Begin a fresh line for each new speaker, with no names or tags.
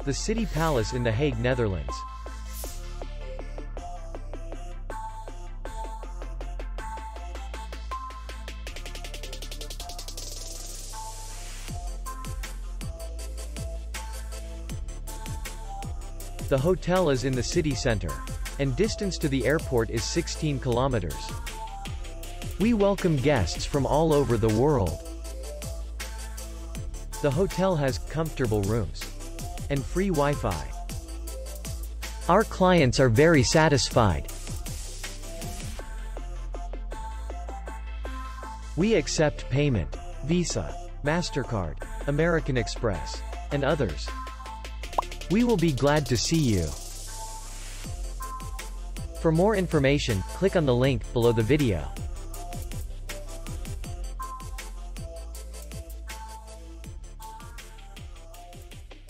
The City Palace in The Hague, Netherlands. The hotel is in the city center, and distance to the airport is 16 kilometers. We welcome guests from all over the world. The hotel has comfortable rooms and free Wi-Fi. Our clients are very satisfied. We accept payment, Visa, MasterCard, American Express, and others. We will be glad to see you. For more information, click on the link below the video.